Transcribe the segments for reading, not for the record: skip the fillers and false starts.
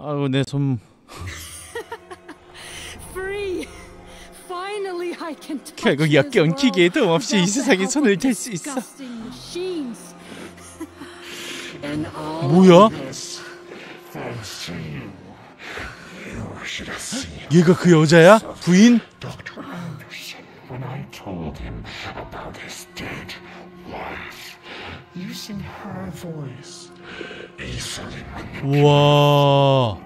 아우 내 손. 결국 역겨운 기계에 도움 없이 이 세상에 손을 댈 수 있어. 뭐야? 얘가 그 여자야? 부인? 우와.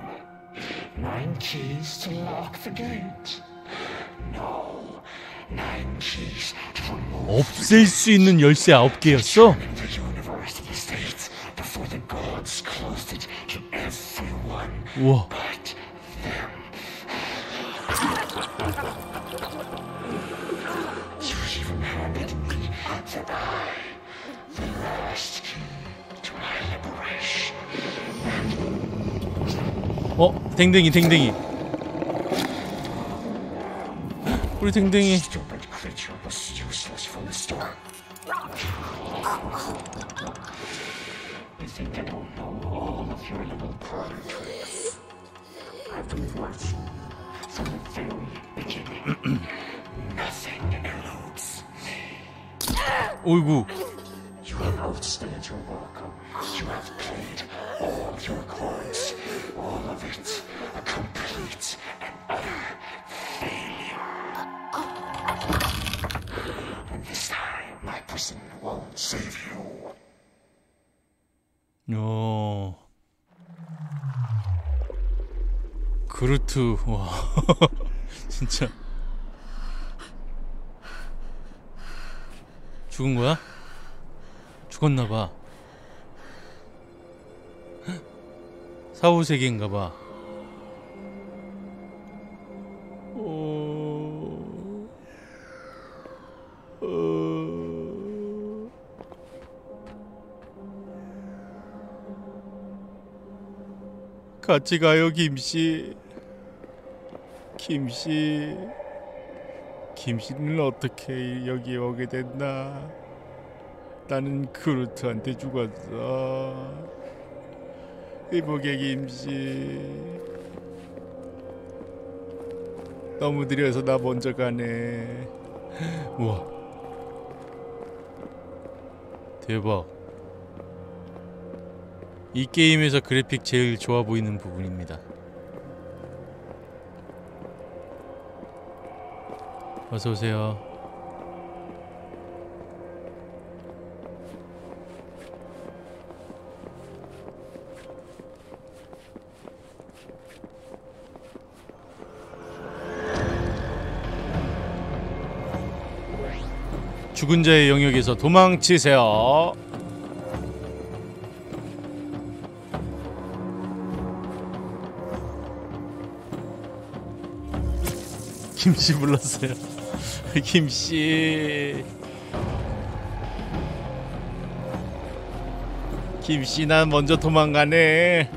없앨 수 있는 열쇠 9개였어? 우와. 댕댕이 댕댕이. 우리 댕댕이. 어이구. 그루트. 와. 진짜 죽은 거야? 죽었나봐. 사후세계인가봐. 같이 가요, 김씨. 김씨는 어떻게 여기 오게 됐나? 나는 그루트한테 죽었어. 이보게 김씨. 너무 느려서 나 먼저 가네. 우와. 대박. 이 게임에서 그래픽 제일 좋아 보이는 부분입니다. 어서오세요. 죽은 자의 영역에서 도망치세요. 김씨 불렀어요. 김씨. 김씨 난 먼저 도망가네.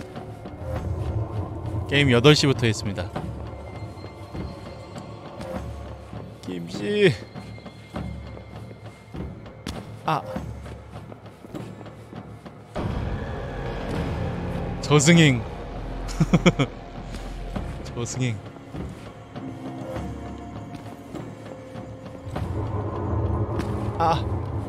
게임 8시부터 했습니다. 김씨. 아. 저승행. 저승행. 아.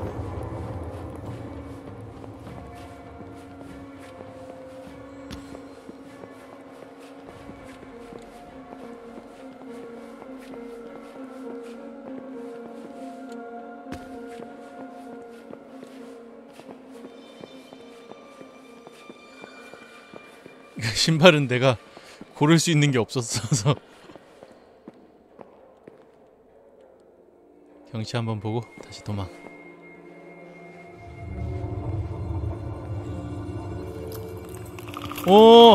신발은 내가 고를 수 있는 게 없었어서. 경치 한번 보고 다시 도망. 오!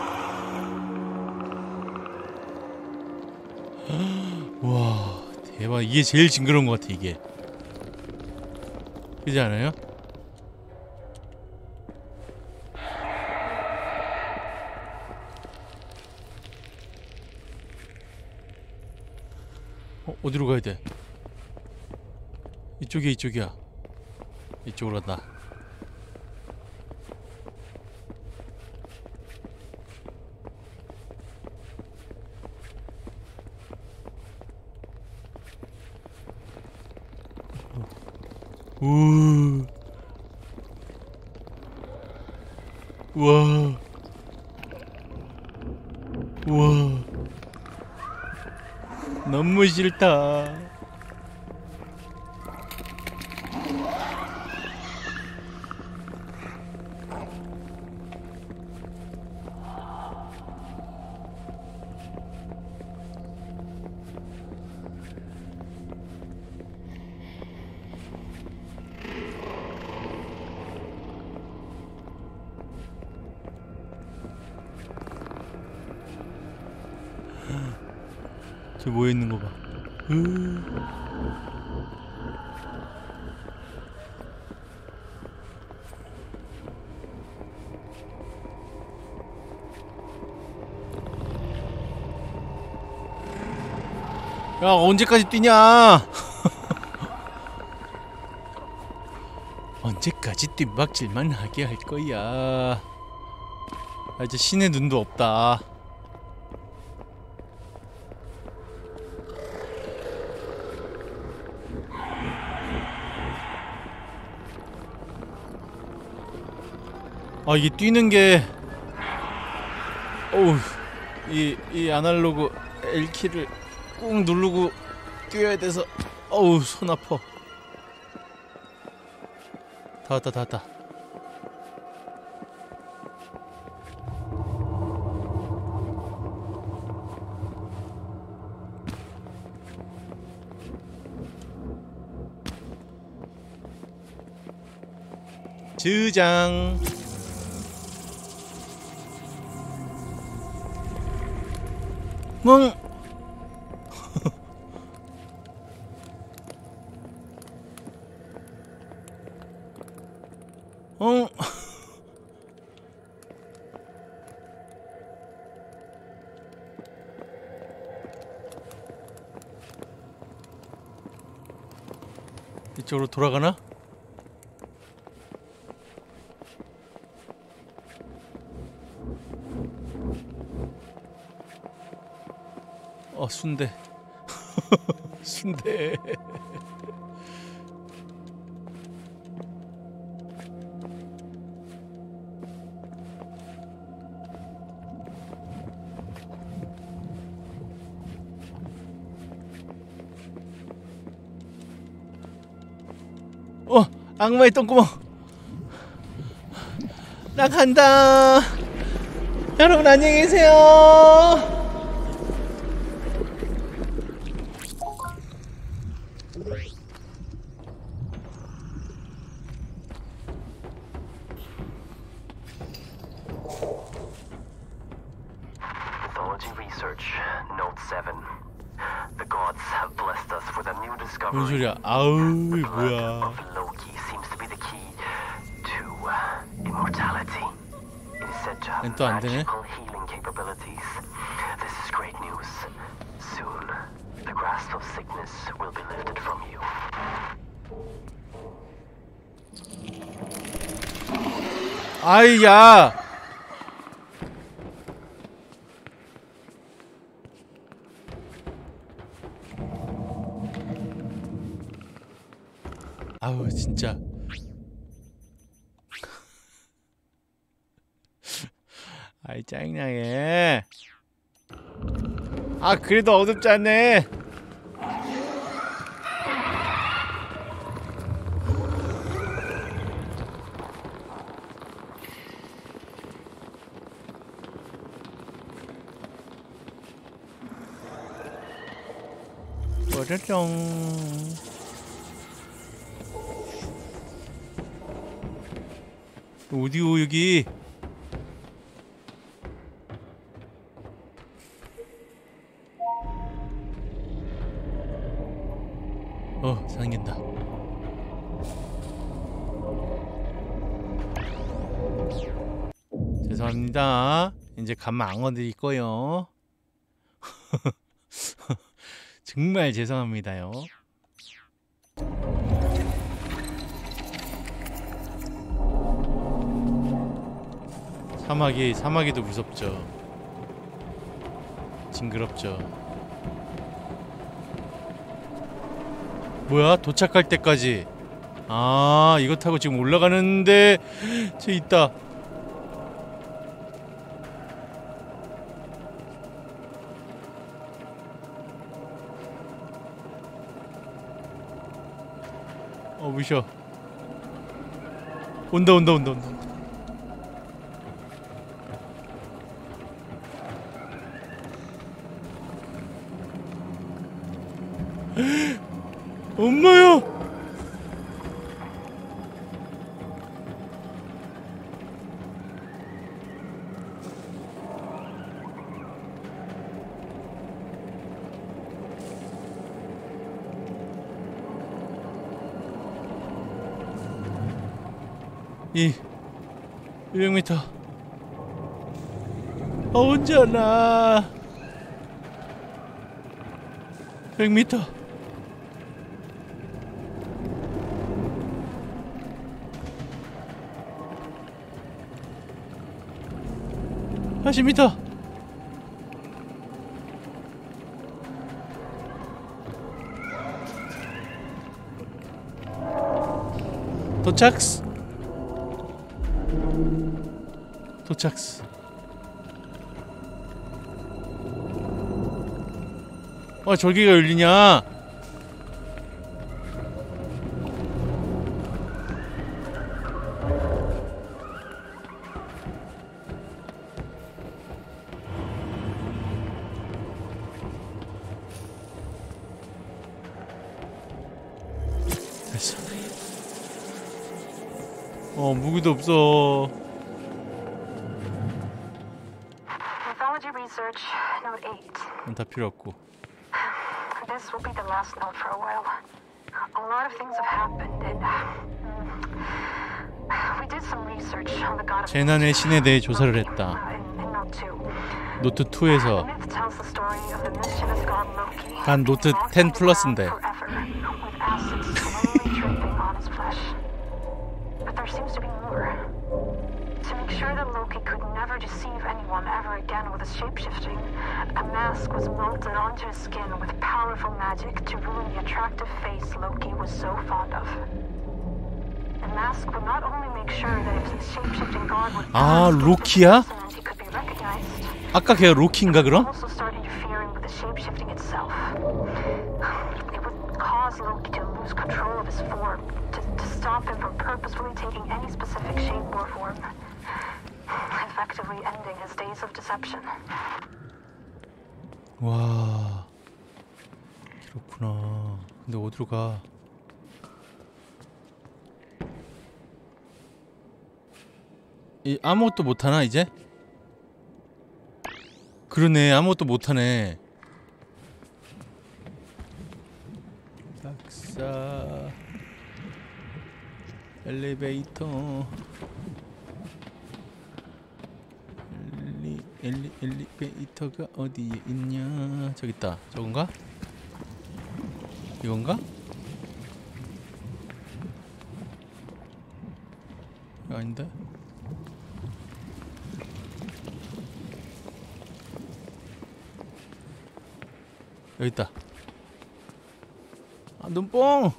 와, 대박. 이게 제일 징그러운 것 같아, 이게. 그렇지 않아요? 어디로 가야 돼? 이쪽이야. 이쪽으로 간다. 우. 우와. 우와. 너무 싫다. 저 모여있는 거 봐. 야, 언제까지 뛰냐? 언제까지 뜀박질만 하게 할 거야. 아, 이제 신의 눈도 없다. 아, 이게 뛰는 게, 어우, 이 아날로그 L키를 꾹 누르고 뛰어야 돼서, 어우, 손 아파. 다 왔다, 다 왔다. 저장. 멍. 어. 이쪽으로 돌아가나? 순대. 순대. 악마의 똥구멍. 나 간다. 여러분 안녕히 계세요. 뭔 소리야? 아우, 뭐야? 또 안 되네. 아이야. 아우 진짜. 아이 짜증나게. 아 그래도 어둡지 않네. 짜잔. 어디요 여기? 생긴다. 죄송합니다. 이제 가면 안 드릴 거요. 정말 죄송합니다요. 사마귀도 무섭죠. 징그럽죠. 뭐야? 도착할 때까지. 아, 이거 타고 지금 올라가는데 쟤 있다. 무셔. 온다. 엄마야. 이 200m. 혼자나 100m. 80m. 도착. 저기가 열리냐? 됐어. 무기도 없어. 다 필요 없고. This will be the last note for a while. A lot of things have happened, and we did some research on the god of 재난의 신에 대해 조사를 했다. 노트 2에서 단 노트 10 플러스인데. But there seems to be more. To make sure that Loki could never deceive anyone ever again with his shapeshifting, a mask was melted onto his skin with powerful magic to ruin the attractive face Loki was so fond of. The mask would not only make sure that if the shapeshifting god was 로키야? he could be recognized. 아까 걔가 로키인가 그럼? Also start interfering with the shapeshifting itself. It would cause Loki to lose control of his form, to stop him from purposefully taking any specific shape or form, effectively ending his days of deception. 와, 그렇구나. 근데 어디로 가? 아무것도 못하나 이제? 그러네, 아무것도 못하네. 박사 엘리베이터 엘리베이터가 어디에 있냐? 저기 있다. 저건가? 이건가? 아닌데? 여기 있다. 아, 눈뽕!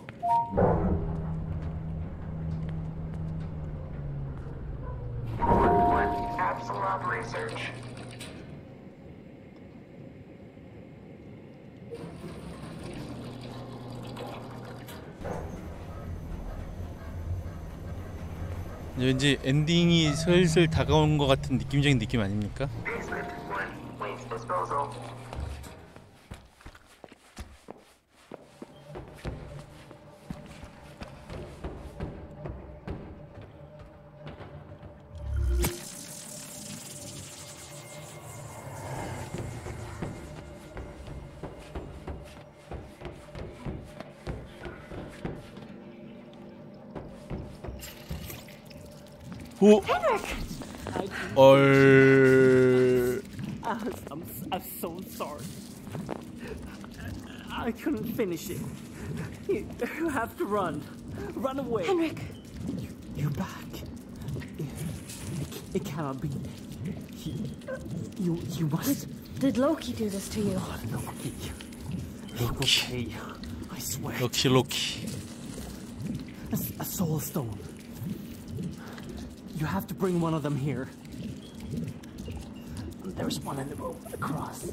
왠지 엔딩이 슬슬 다가오는 것 같은 느낌적인 느낌 아닙니까? 오! I'm so sorry. I couldn't finish it. You have to run. Run away. Henrik! You're back. It cannot be. You must... Did Loki do this to you? Oh, Loki. Okay. I swear. Loki. A soul stone. You have to bring one of them here. There's one in the room across.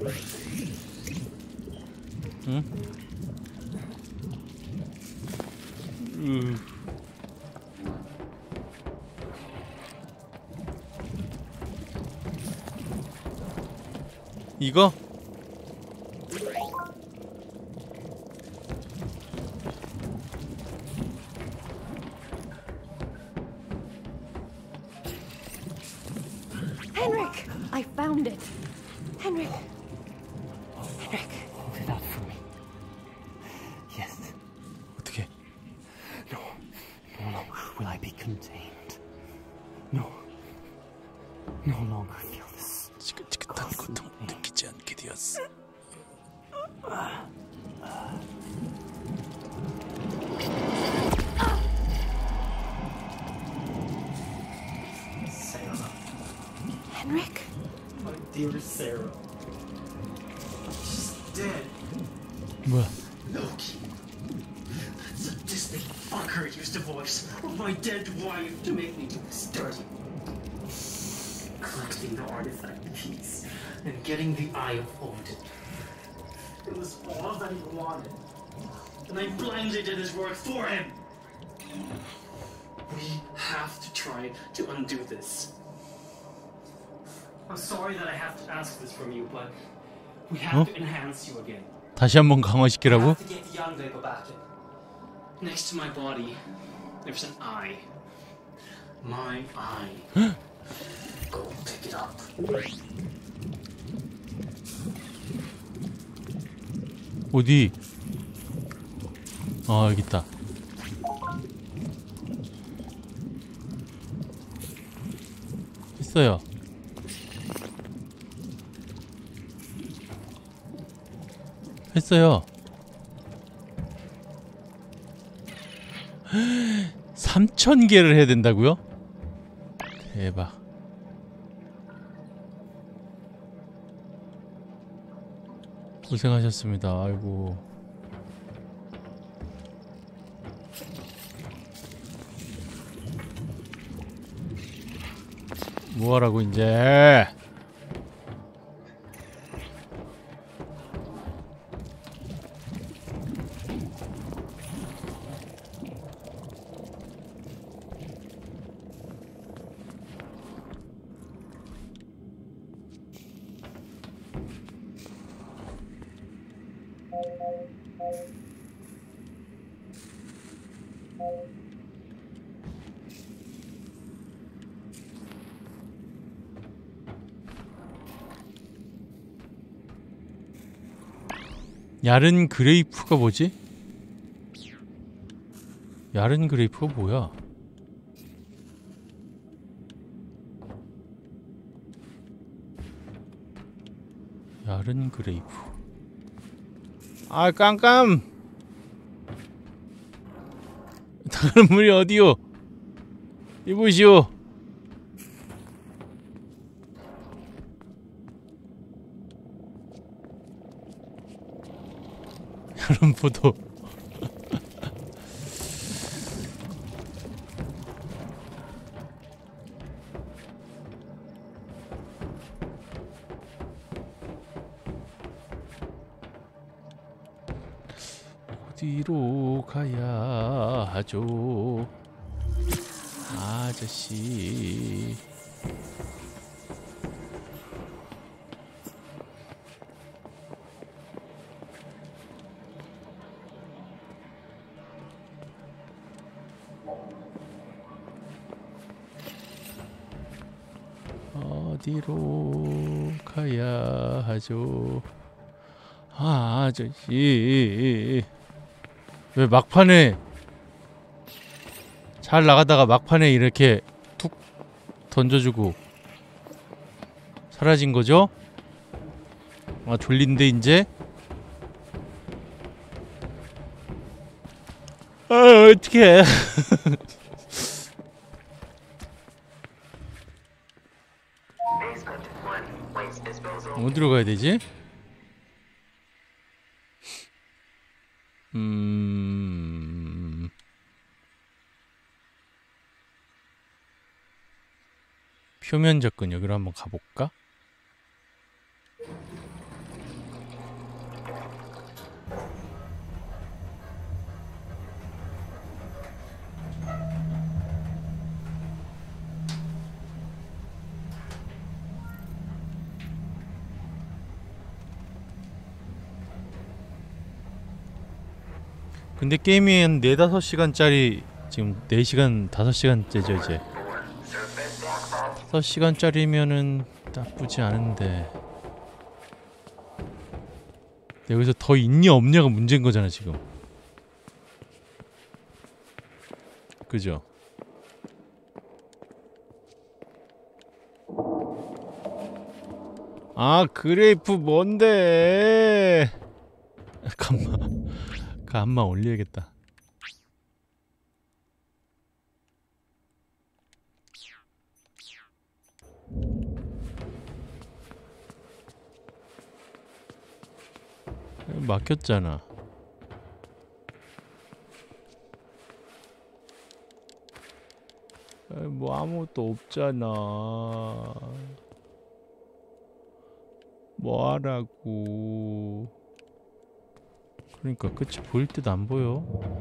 이거? Henrik! I found it. Henrik. Henrik. Hold it out for me. Yes. 어떻게? No. No longer will I be contained. No. No longer feel this. 지긋지긋한 고통 느끼지 않게 되었어. Sarah. Henrik? My dear Sarah. She's dead. 뭐야? Loki. That sadistic fucker used the voice of my dead wife to make me do this dirty. Collecting the artifact piece and getting the Eye of Odin. It was all that he wanted. And I blindly did his work for him. We have to try to undo this. I'm sorry that I have to ask this from you, but we have to enhance you again. 다시 한번 I 강화시키라고? have to get the young Lego back in. Next to my body, there's an eye. My eye. Go pick it up. 어디? 아, 여기 있다. 있어요. 했어요. 3,000개를 해야 된다고요? 대박. 고생하셨습니다. 아이고. 뭐하라고 이제. 야른 그레이프가 뭐지? 야른 그레이프가 뭐야? 야른 그레이프. 아, 깜깜! 다른 물이 어디요? 이보시오. 야른 포도. 어디로 가야 하죠, 아저씨? 어디로 가야 하죠, 아저씨? 왜 막판에 잘 나가다가 막판에 이렇게 툭 던져주고 사라진 거죠? 아, 졸린데 이제? 아, 어떡해. 어디로 가야 되지? 표면 접근 여기로 한번 가볼까? 근데 게임이 한 4-5시간짜리 지금 4시간 5시간째죠 이제 6시간짜리면은 나쁘지 않은데 여기서 더 있냐 없냐가 문제인 거잖아 지금. 그죠? 아 그레이프 뭔데 감마 올려야겠다. 막혔잖아. 뭐 아무것도 없잖아. 뭐 하라고. 그러니까 끝이 보일 듯 안 보여.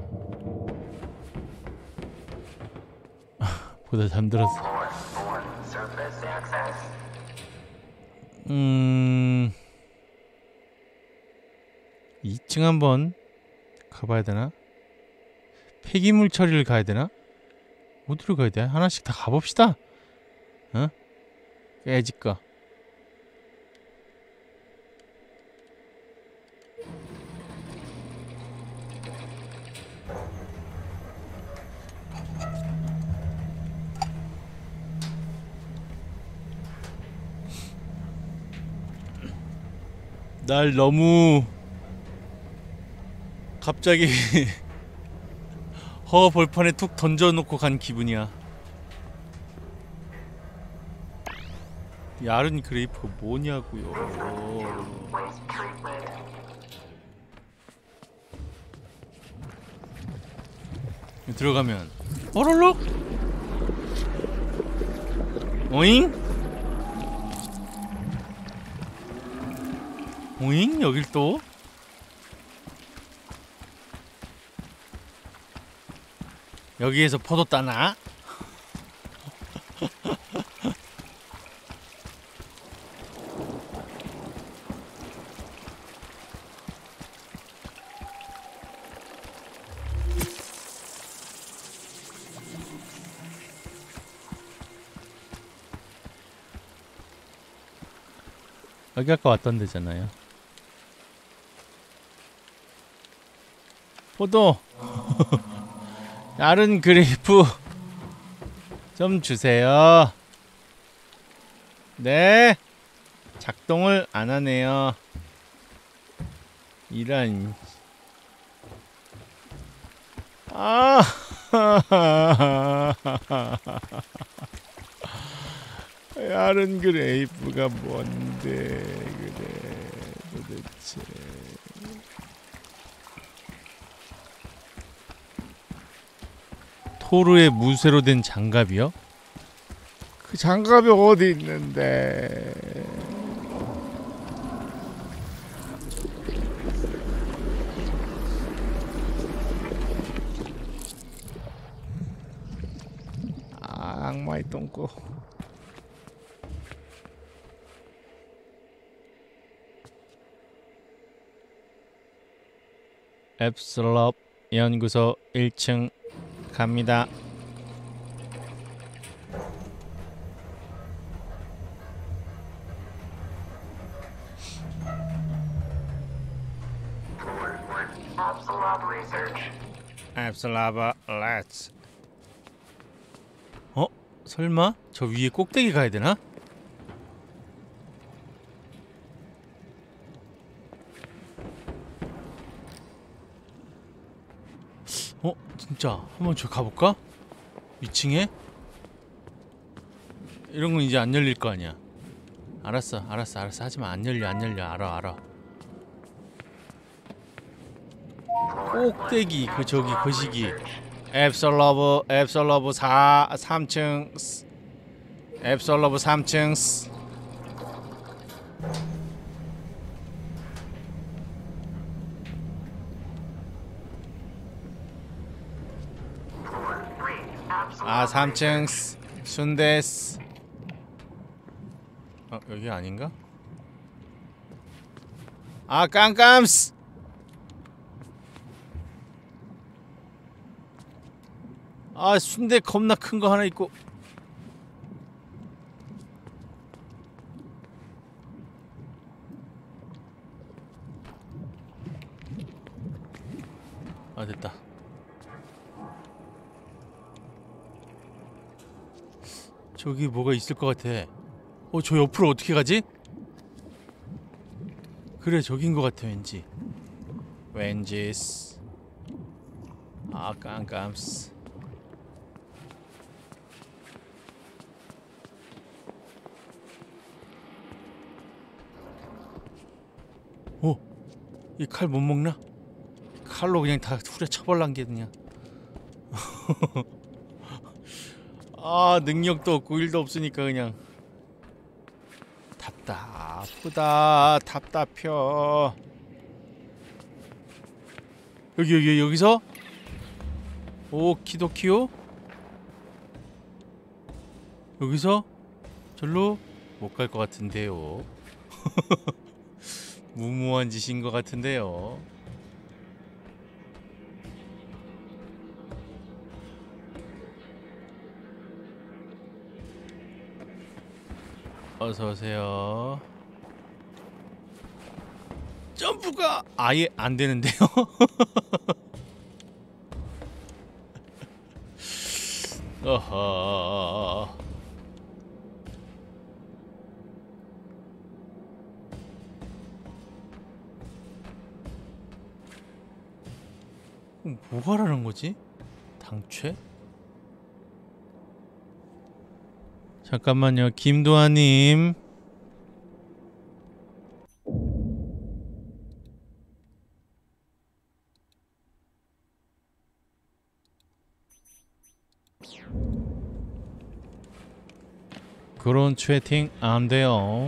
보다 잠들었어. 2층 한번 가봐야 되나? 폐기물 처리를 가야 되나? 어디로 가야 돼? 하나씩 다 가봅시다. 어? 깨지까. 날 너무 갑자기 벌판에 툭 던져놓고 간 기분이야. 야른 그레이프가 뭐냐고요. 들어가면 어롤록 오잉? 오잉? 여길 또? 여기에서 포도 따나? 여기 아까 왔던 데잖아요. 포도! 야른 그레이프 좀 주세요. 네. 작동을 안 하네요. 이런. 아. 야른 그레이프가 뭔데 그래 도대체. 토르의 무쇠로 된 장갑이요? 그 장갑이 어디 있는데? 아, 악마의 똥꼬. 앱슬럽 연구소 1층 갑니다. 앱슬라바 렛츠. 어? 설마? 저 위에 꼭대기 가야 되나? 어? 진짜 한번 저 가볼까? 2층에? 이런 건 이제 안 열릴 거 아니야. 알았어 하지마. 안 열려 알아. 꼭대기 그 저기 거시기 앱솔러브 3층 앱솔러브 3층. 아 3층 순데스. 여기 아닌가? 아 깜깜스. 아 순대 겁나 큰 거 하나 있고. 아 됐다. 저기 뭐가 있을 것 같아. 저 옆으로 어떻게 가지? 그래 저긴 것 같아 왠지. 왠지스. 아 깜깜스. 이 칼 못 먹나? 칼로 그냥 다 후려쳐버란 게 그냥. 아 능력도 없고 일도 없으니까 그냥 답답하다. 답답혀. 여기서 오키도키요? 여기서 절로 못 갈 것 같은데요. 무모한 짓인 것 같은데요. 어서오세요. 점프가 아예 안 되는데요? 어허. 뭐가라는 거지? 당최? 잠깐만요, 김도아님. 그런 채팅 안 돼요.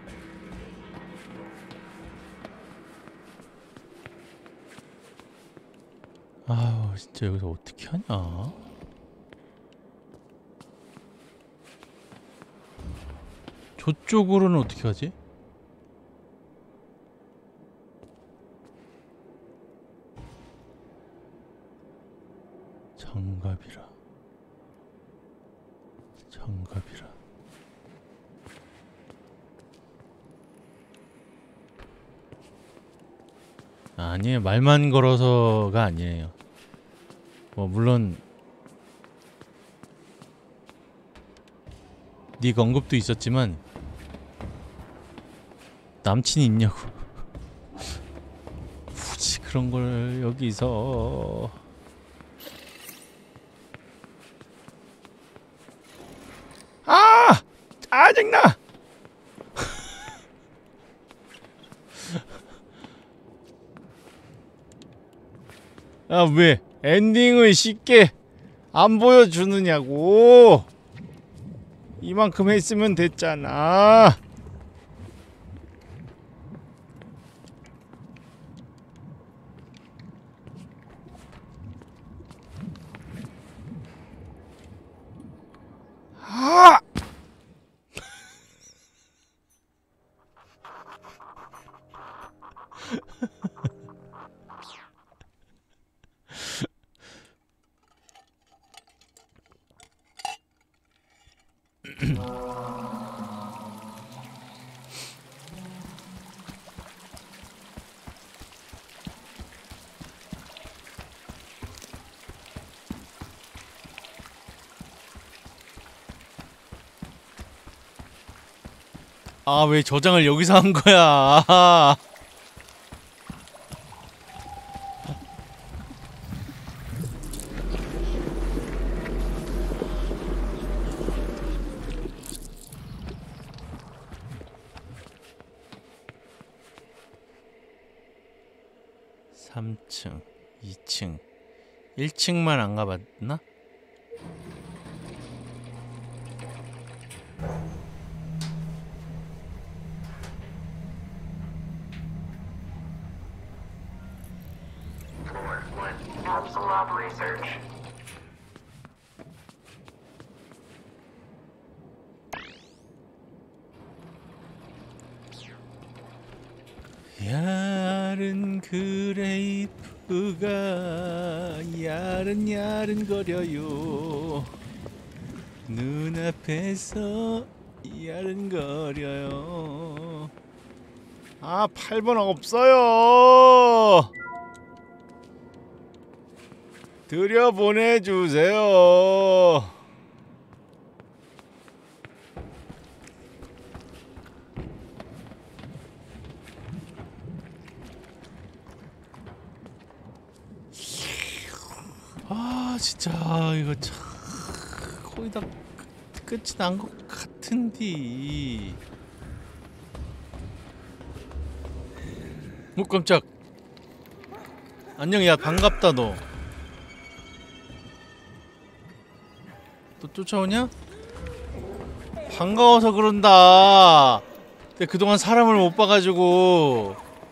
아우 진짜 여기서 어떻게 하냐? 저쪽으로는 어떻게 하지? 장갑이라. 장갑이라. 아니에요. 말만 걸어서가 아니에요. 뭐 물론 닉 언급도 있었지만 남친이 있냐고. 굳이 그런 걸 여기서. 아! 짜증나! 아, 왜 엔딩을 쉽게 안 보여주느냐고. 이만큼 했으면 됐잖아. 아! 아, 왜 저장을 여기서 한 거야? (3층) (2층) (1층만) 안 가봤나? Floor 1, capsule lab research. 야른 그레이프가 야른야른거려요. 눈앞에서 야른거려요. 아, 8번 없어요. 들여보내주세요. 아, 진짜 이거 참 거의 다 끝이 난 것 같은데. 오, 깜짝. 안녕. 야, 반갑다. 너 또 쫓아오냐? 반가워서 그런다. 근데 그동안 사람을 못 봐가지고.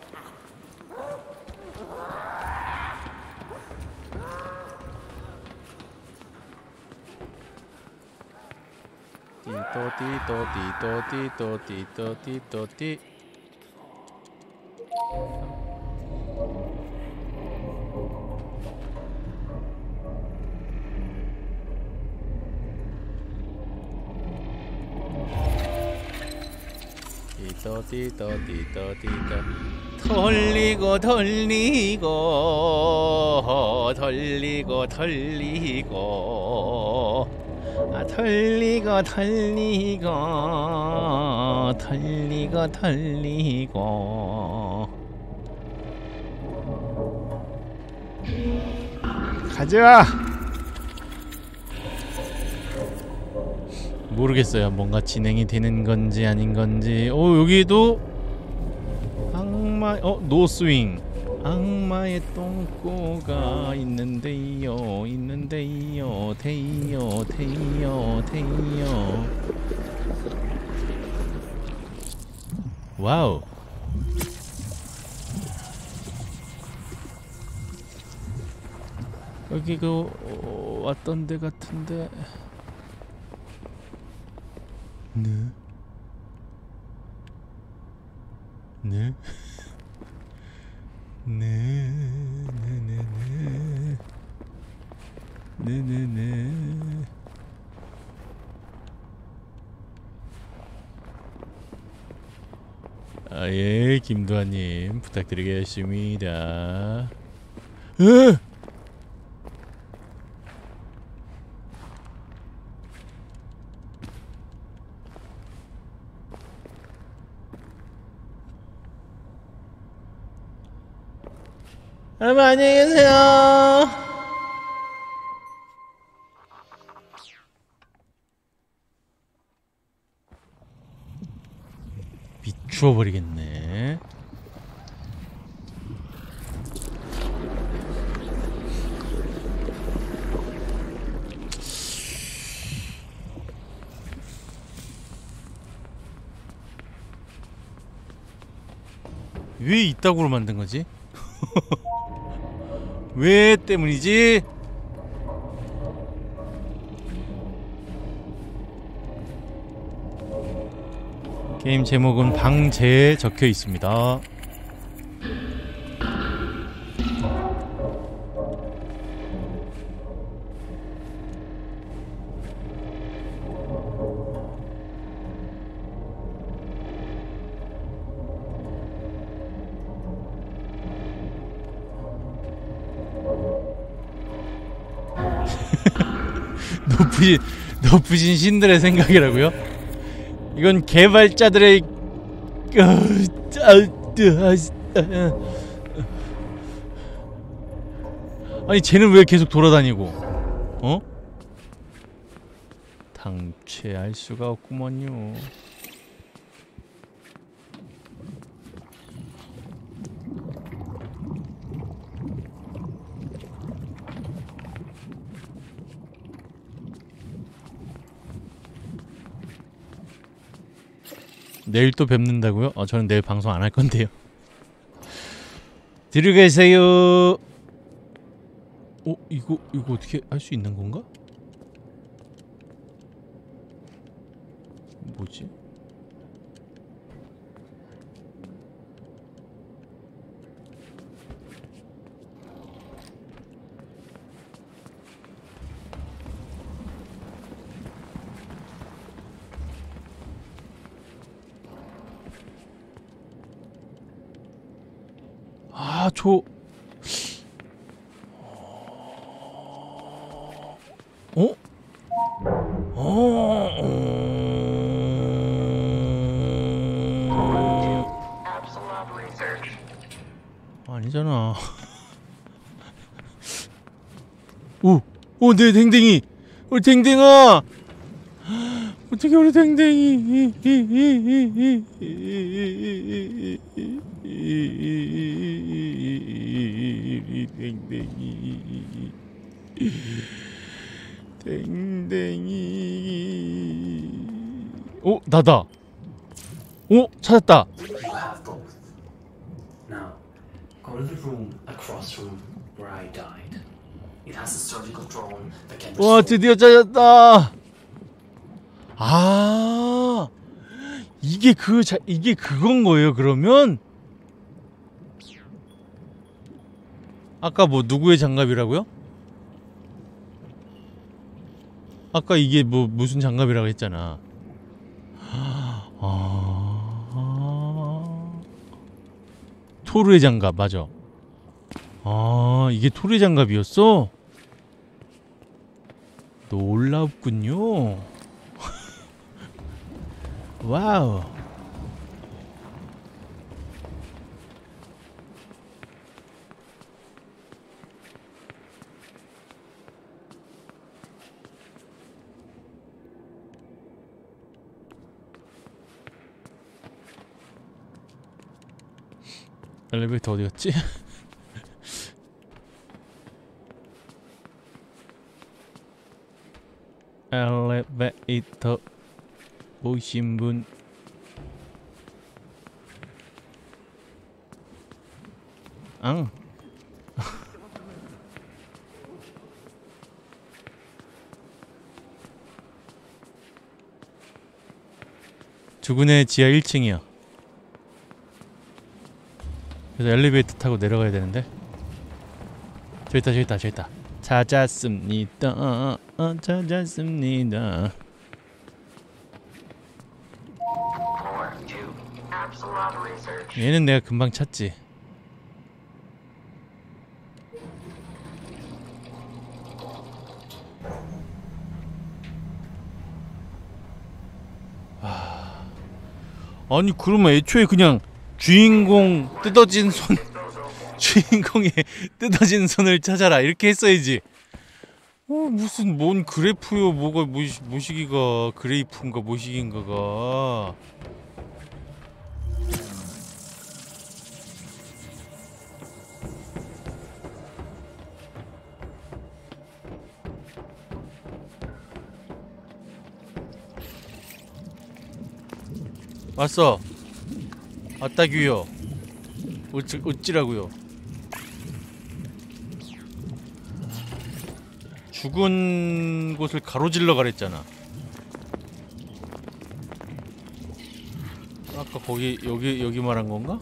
띠또띠또띠또띠또띠또띠. 띠또띠또띠또띠또. 털리고 털리고 털리고 털리고. 아, 털리고 털리고 털리고 털리고. 가자. 모르겠어요. 뭔가 진행이 되는 건지 아닌 건지. 여기도 악마. 노스윙. 악마의 똥꼬가 있는데요, 있는데요, 데이요, 데이요, 데이요. 와우. 여기 왔던 데 같은데. 네? 네? 네네네. 아, 예, 김도환님 부탁드리겠습니다. 여러분 안녕히 계세요. 미추어버리겠네. 왜 이따구로 만든 거지? 왜 때문이지? 게임 제목은 방제에 적혀 있습니다. 높으신 신들의 생각이라고요? 이건 개발자들의 아니 쟤는 왜 계속 돌아다니고? 당최할 수가 없구먼요. 내일 또 뵙는다고요? 저는 내일 방송 안 할 건데요. 들어가세요. 이거 어떻게 할 수 있는 건가? 뭐지? Absolute research. 아니잖아. 내 댕댕이! 우리 댕댕아! 어떻게 우리 댕댕이! 댕댕이. 나다! 찾았다! You have both. Now, go to the room across from where I died. It has a surgical drone that can 와, restore 드디어 찾았다! 이게 그건 거예요, 그러면? 아까 누구의 장갑이라고요? 아까 이게 무슨 장갑이라고 했잖아. 토르의 장갑, 맞아. 이게 토르의 장갑이었어? 놀랍군요. 와우. 엘리베이터 어디 갔지? 엘리베이터 보신 분 주군의 지하 1층이야. 그래서 엘리베이터 타고 내려가야 되는데. 저기 있다. 찾았습니다. 찾았습니다. Floor 2. Absolute research. 얘는 내가 금방 찾지. 아니 그러면 애초에 그냥 주인공의 뜯어진 손을 찾아라 이렇게 했어야지. 무슨 뭔 그래프요, 뭐가 모시기가 그레이프인가 모시기인가가. 왔어. 왔다규요. 어찌라고요. 죽은 곳을 가로질러 가랬잖아. 아까 거기 여기 말한 건가?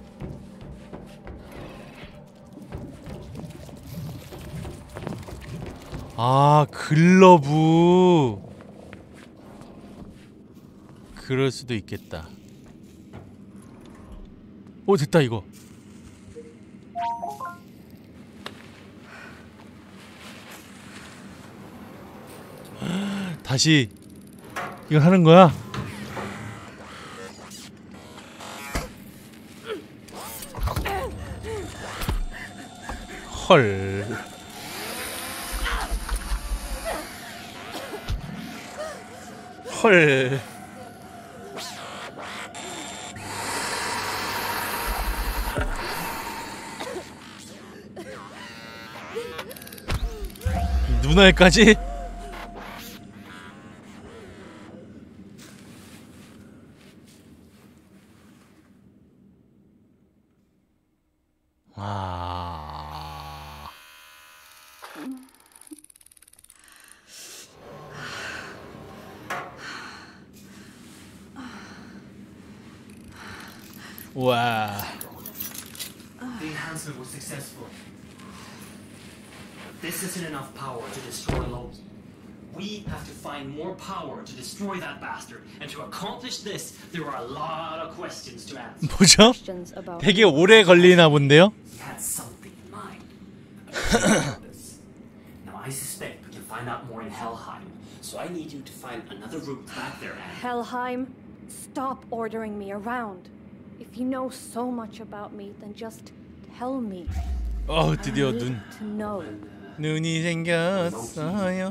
글러브. 그럴 수도 있겠다. 됐다 이거. 다시 이걸 하는 거야? 헐. 헐. 누나에까지? 와. The enhancement was successful. But this isn't enough power to destroy Loki. We have to find more power to destroy that bastard. And to accomplish this, there are a lot of questions to answer. 뭐죠? Questions about 되게 오래 걸리나 본데요? He had something in mind. Now I suspect we can find out more in Helheim. So I need you to find another route back there, Anne. Helheim, stop ordering me around. If you know so much about me, then just tell me. 드디어 I need 눈. to know. 눈이 생겼어요.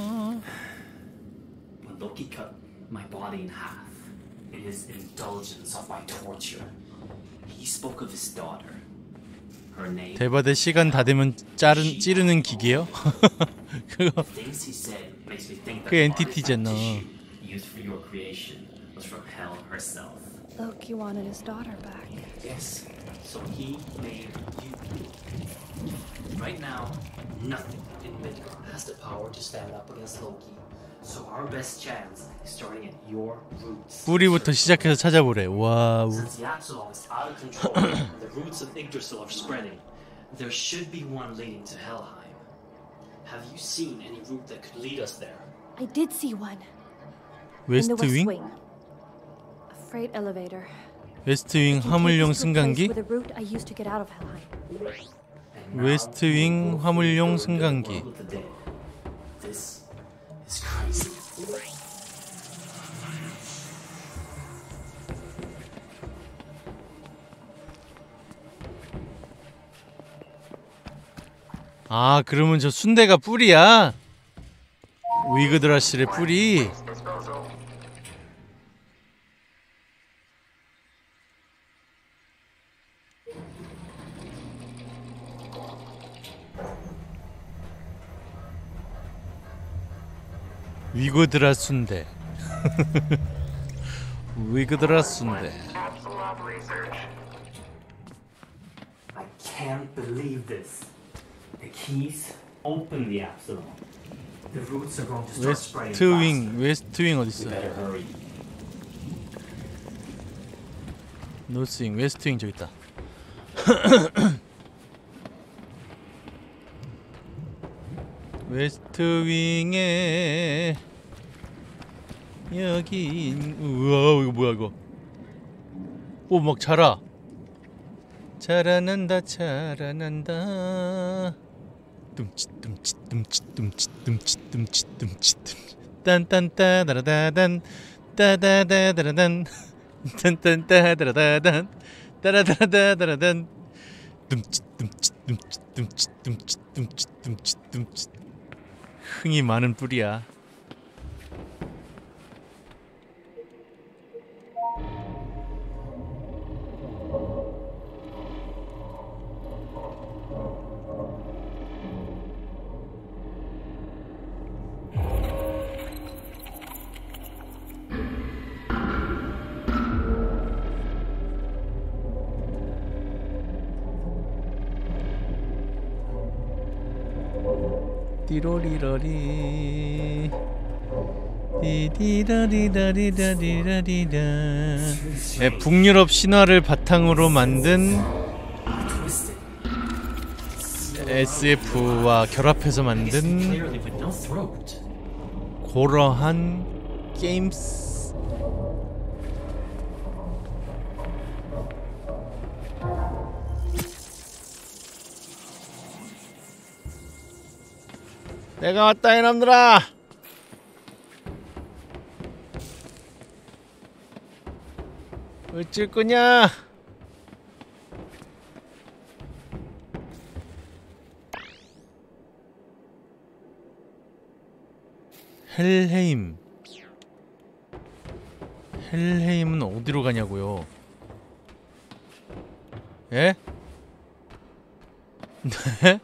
When Loki cut my body in half, in his indulgence of my torture, he spoke of his daughter. Her name. 대바대 시간 다 되면 찌르는 기계요? 그거 Things he said makes me think that 그 the 엔티티잖아. artifact tissue used for your creation was from Hel herself. Loki wanted his daughter back. Yes. So he made you. Right now, nothing in Midgard has the power to stand up against Loki. So our best chance is starting at your roots. 뿌리부터 시작해서 찾아보래. 와우. Since the Absalom is out of control and the roots of Yggdrasil are spreading, there should be one leading to Helheim. Have you seen any route that could lead us there? I did see one. In the 웨스트 West 윙? Wing. A freight elevator. 웨스트 윙 It can 화물용 take us to a place 승강기? with a route I used to get out of Helheim. And now 웨스트 윙 화물용 승강기. with the dead. This is crazy. 아, 그러면 저 순대가 뿌리야? 위그드라실의 뿌리? Disposal. 위그드라 순대. 위그드라 순대. Absalom research. I can't believe this. The keys open the Absalom. The roots are going to start spreading 웨스트 faster. 윙, 웨스트 윙 We 어딨어? better hurry. 노스 윙, 웨스트 윙 저기 있다. 웨스트 윙에 여긴 우와 이거 뭐야 이거? 오 막 자라. 자라난다 자라난다. dum칫 dum칫 dum칫 dum칫 dum칫 dum칫 dum칫 딴딴따다라다단 따다다다라단 딴딴따다라다단 따라다다다라단 dum칫 dum칫 dum칫 dum칫 dum칫 dum칫 dum칫 dum칫 흥이 많은 뿌리야. 띠로리러리 디디라리라리라리라리라. 네, 북유럽 신화를 바탕으로 만든 SF와 결합해서 만든 Clearly with no throat. 고러한 게임스. 내가 왔다 이놈들아. 어쩔 거냐? 헬헤임. 헬헤임은 어디로 가냐고요? 예? 네?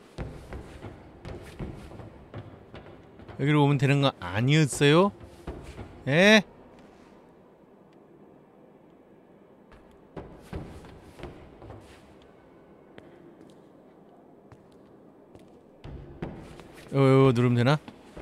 여기로 오면 되는 거 아니었어요? 예? 이거 누르면 되나?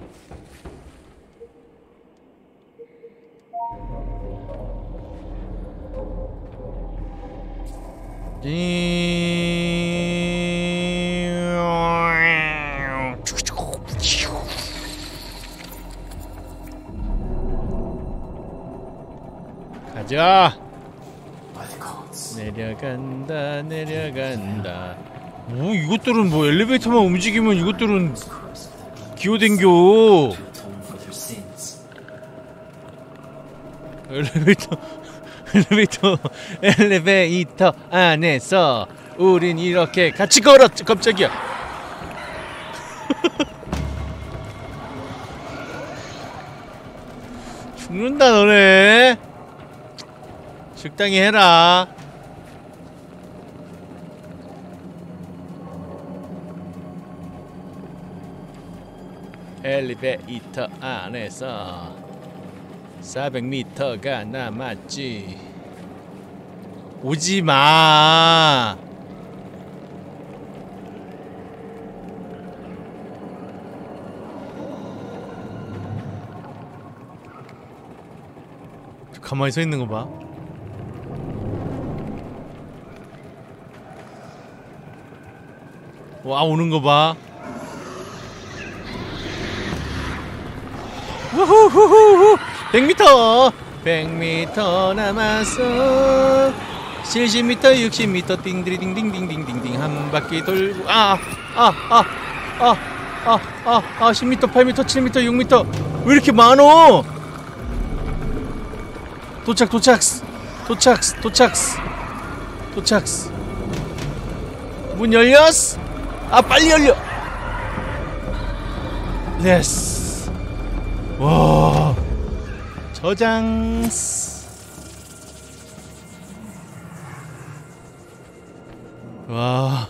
가자. 내려간다 내려간다. 뭐 이것들은 뭐 엘리베이터만 움직이면 이것들은 기어댕겨. 엘리베이터 안에서 우린 이렇게 같이 걸었지. 깜짝이야. 죽는다 너네. 적당히 해라. 엘리베이터 안에서 400m가 남았지. 오지마. 가만히 서 있는 거 봐. 와, 오는 거 봐. 우후후후후. 100m 100m 남았어. 70m 60m 띵드리딩딩딩딩딩딩 한 바퀴 돌고 10m 8m 7m 6m 왜 이렇게 많어? 도착 문 열렸어. 빨리 열려. 예스. 와, 저장. 와,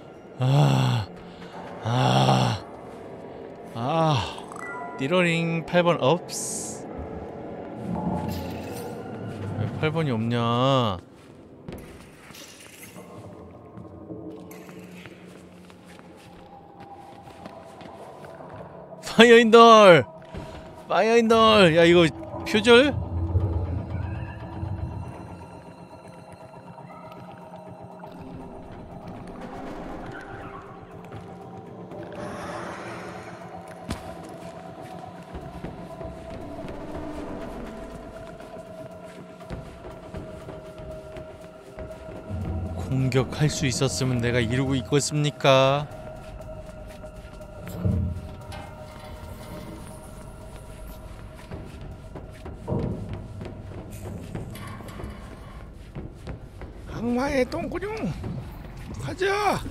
띠로링 8번 업스. 왜 8번이 없냐? 파이어인돌! 야, 이거 표절? 공격할 수 있었으면 내가 이러고 있겠습니까? 악마의 똥구녕 가자.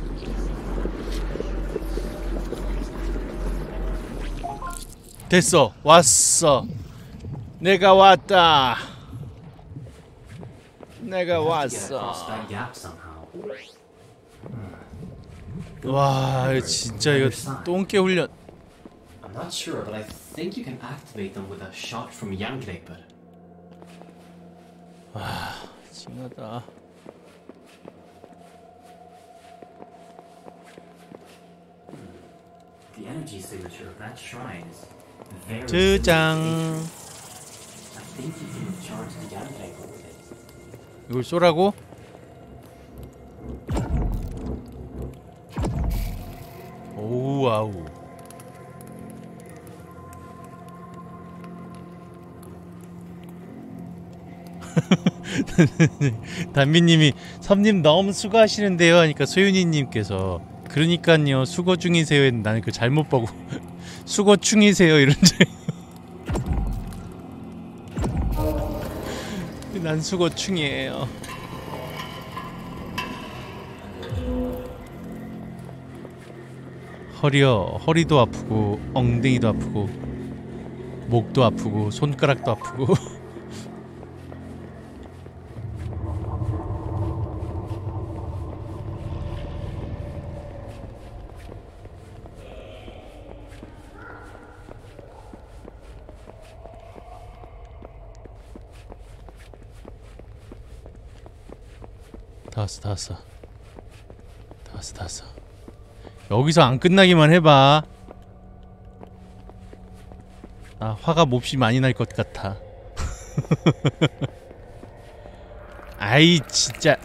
됐어. 왔어. 내가 왔다. 내가 왔어. 와, 진짜 이거 똥개 훈련. I'm not sure, but I think you can activate them with a shot from Jerngripper. 와, 징하다. The energy signature of that shrine is very 두 장. I think you can charge the Jerngripper with it. 이걸 쏘라고? 오우, 아우. 단비님이 섬님 너무 수고하시는데요 하니까 소윤이님께서 그러니깐요 수고 중이세요 했는데 나는 그 잘못 보고 수고 중이세요 이런 줄. 난 수고 중이에요. 허리도 아프고 엉덩이도 아프고 목도 아프고 손가락도 아프고. 다 왔어. 여기서 안 끝나기만 해봐. 아, 화가 몹시 많이 날 것 같아. 아이 진짜.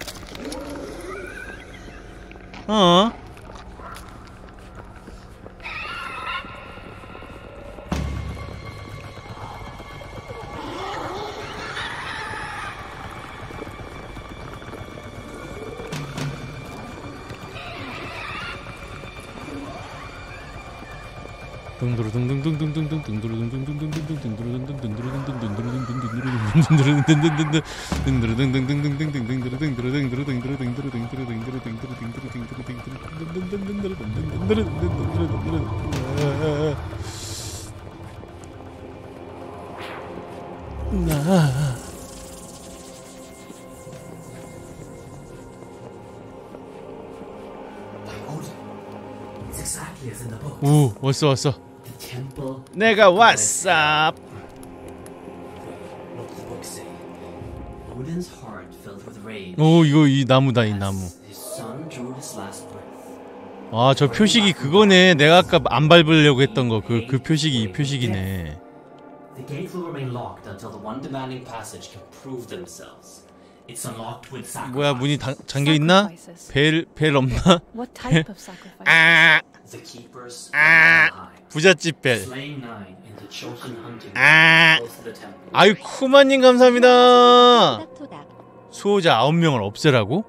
It's exactly as in the book. 오, 왔어. The temple. 내가 왔어. What does the book say? Odin's heart filled with rage. 오, 이거 이 나무다, 이 나무. as His son drew his last breath. 아, 저 표식이 그거네. 내가 아까 안 밟으려고 했던 거. 그 표식이 이 표식이네. The gate will remain locked until the one demanding passage can prove themselves. It's unlocked with sacrifice. 뭐야, 문이 잠겨 있나? 벨 없나? What type of sacrifice? 아, The keepers. 부잣집 벨. Slaying nine in the chosen hunting 아, close to the temple. 아유, 쿠마님 감사합니다. 토닥토닥. 수호자 9명을 없애라고?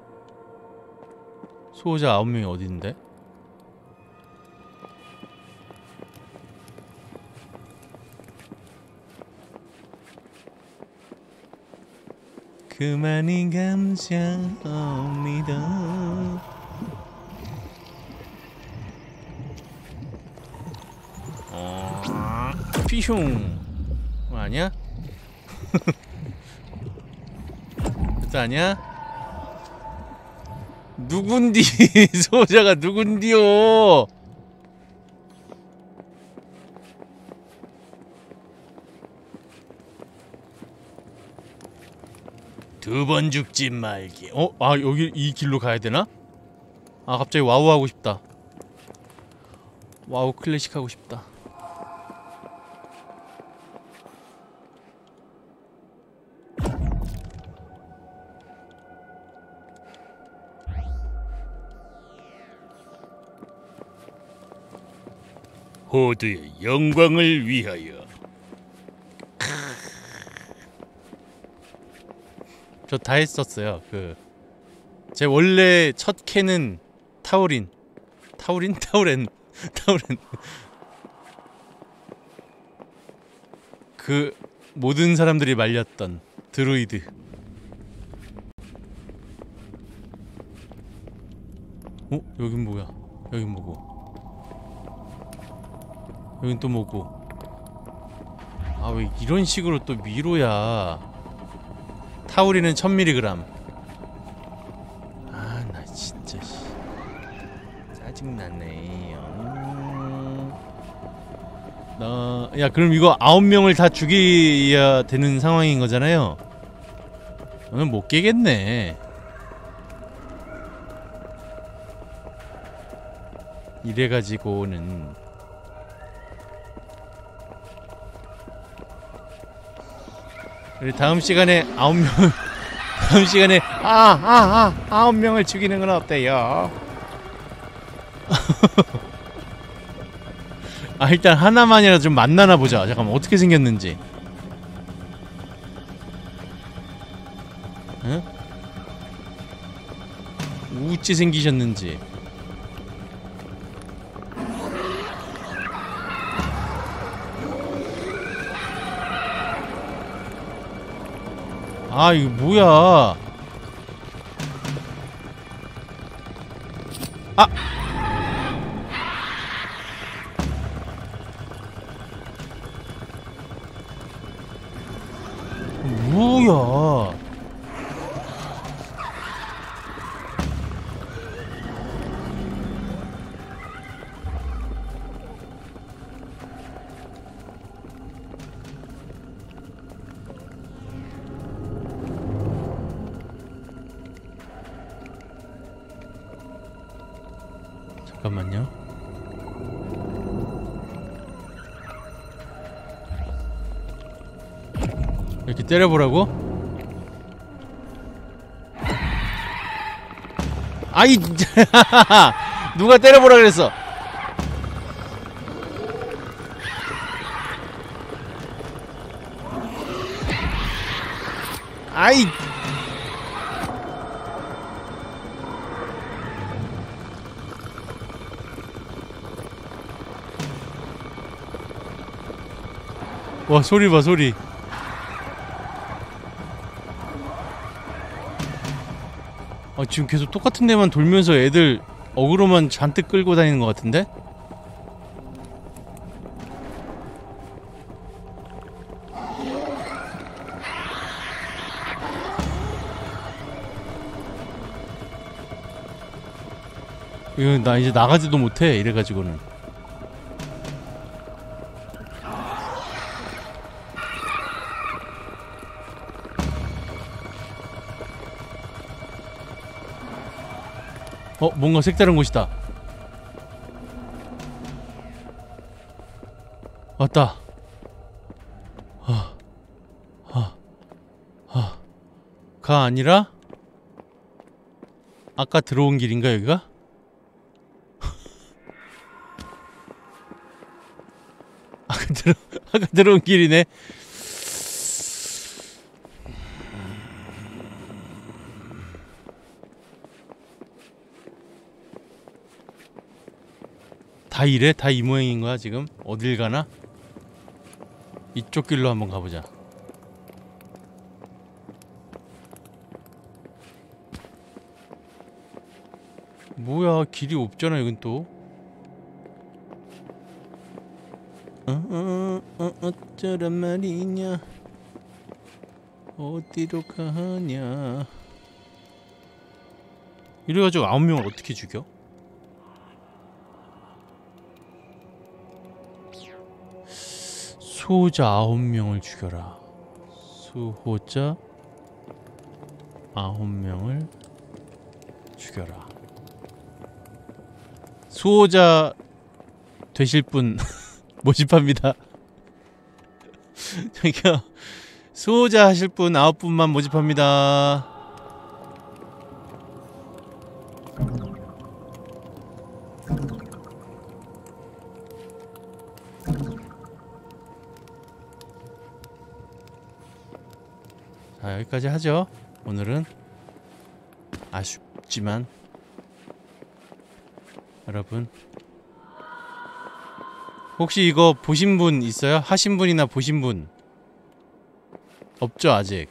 수호자 9명이 어디 있는데? 그만이 감사합니다. 피슝. 아니야? 그것도 아니야? 누군디? 소자가 누군디요? 두 번 죽지 말기. 아, 여기 이 길로 가야 되나? 아, 갑자기 와우 하고 싶다. 와우 클래식 하고 싶다. 호드의 영광을 위하여. 저 다 했었어요. 제 원래 첫 캔은 타우렌. 그 모든 사람들이 말렸던 드루이드. 여긴 뭐야? 여긴 뭐고? 여긴 또 뭐고? 아, 왜 이런 식으로 또 미로야? 타우린은 1000mg. 아, 나 진짜 짜증나네. 야, 그럼 이거 9명을 다 죽여야 되는 상황인 거잖아요. 오늘 못 깨겠네. 이래가지고는 우리 다음 시간에 9명 다음 시간에 9명을 죽이는 건 어때요? 아, 일단 하나만이라도 좀 만나나 보자. 잠깐만, 어떻게 생겼는지. 응? 우찌 생기셨는지. 아, 이거 뭐야? 아! 뭐야? 잠깐만요. 이렇게 때려보라고? 아이 누가 때려보라 그랬어. 아이 와 소리 봐 소리. 아 지금 계속 똑같은 데만 돌면서 애들 어그로만 잔뜩 끌고 다니는 것 같은데? 이거 나 이제 나가지도 못해 이래가지고는. 뭔가 색다른 곳이다. 왔다. 가 아니라 아까 들어온 길인가 여기가? 아까 들어온 길이네. 다 이래? 다 이 모양인 거야 지금? 어딜 가나? 이쪽 길로 한번 가보자. 뭐야 길이 없잖아 여긴 또. 어쩌란 말이냐. 어디로 가냐. 이래가지고 9명을 어떻게 죽여? 수호자 9명을 죽여라. 수호자 9명을 죽여라. 수호자 되실 분 모집합니다. 저기요 수호자 하실 분 9분만 모집합니다. 자 여기까지 하죠. 오늘은 아쉽지만 여러분 혹시 이거 보신 분 있어요? 하신 분이나 보신 분 없죠 아직?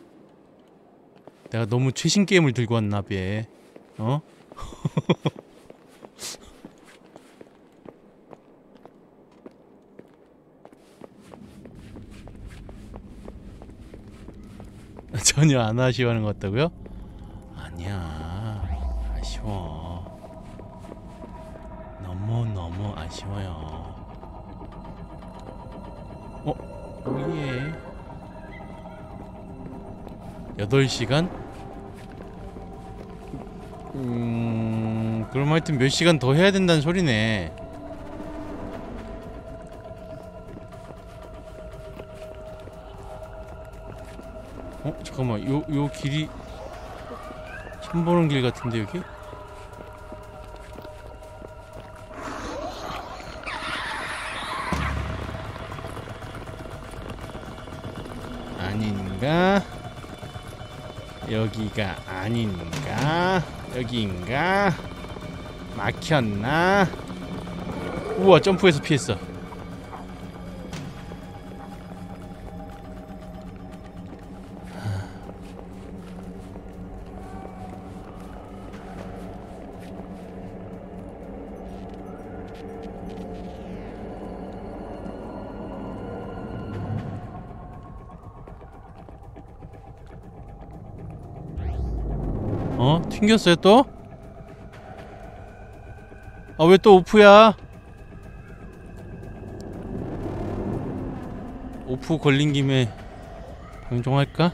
내가 너무 최신 게임을 들고 왔나 봐. 어? 전혀 안 아쉬워하는 것 같다고요? 아니야 아쉬워. 너무 아쉬워요. 오예 8시간? 그럼 하여튼 몇 시간 더 해야 된다는 소리네. 잠깐만 요 길이 처음 보는 길 같은데 여기? 아닌가? 여기가 아닌가? 여기인가? 막혔나? 우와 점프해서 피했어. 튕겼어요 또? 아 왜 또 오프야? 오프 걸린 김에 방종할까?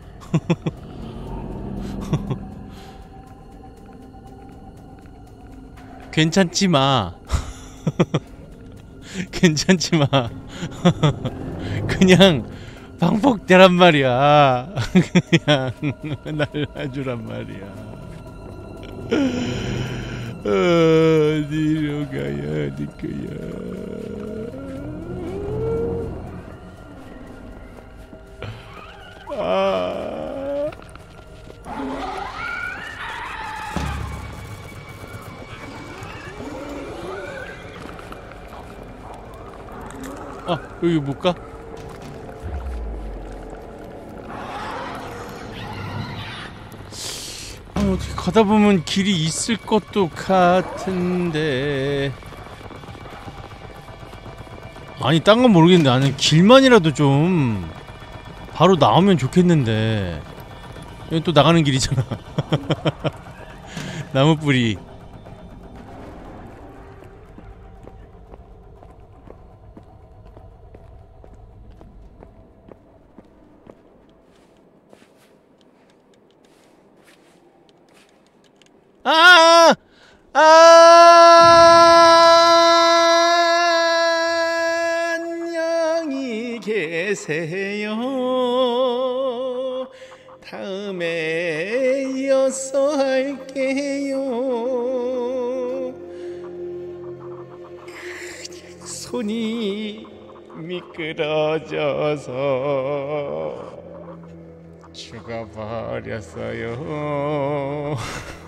괜찮지마. 괜찮지마. 그냥 방폭대란 말이야. 그냥 날라주란 말이야. 어디로 가야 할 거야. 여기 못 가? 어떻게 가다 보면 길이 있을 것도 같은데. 아니 딴 건 모르겠는데 나는 길만이라도 좀 바로 나오면 좋겠는데. 여기 또 나가는 길이잖아. 나무 뿌리. 안녕히 계세요. 다음에 이어서 할게요. 손이 미끄러져서 죽어버렸어요.